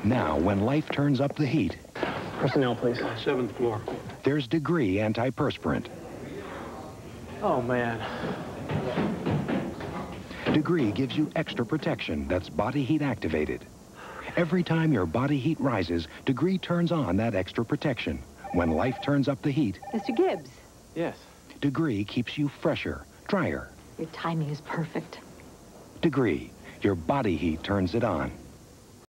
Now, when life turns up the heat, Personnel, please. 7th floor. there's Degree antiperspirant. Oh, man. Degree gives you extra protection that's body heat activated. Every time your body heat rises, Degree turns on that extra protection. When life turns up the heat, Mr. Gibbs, Yes. Degree keeps you fresher, drier. your timing is perfect. Degree, your body heat turns it on.